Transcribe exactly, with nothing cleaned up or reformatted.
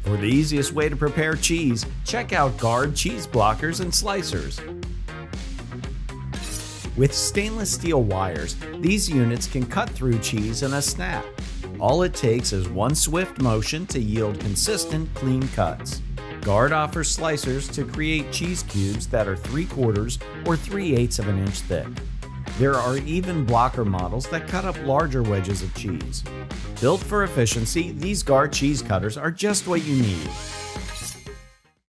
For the easiest way to prepare cheese, check out Garde cheese blockers and slicers. With stainless steel wires, these units can cut through cheese in a snap. All it takes is one swift motion to yield consistent, clean cuts. Garde offers slicers to create cheese cubes that are three quarters or three eighths of an inch thick. There are even blocker models that cut up larger wedges of cheese. Built for efficiency, these Garde cheese cutters are just what you need.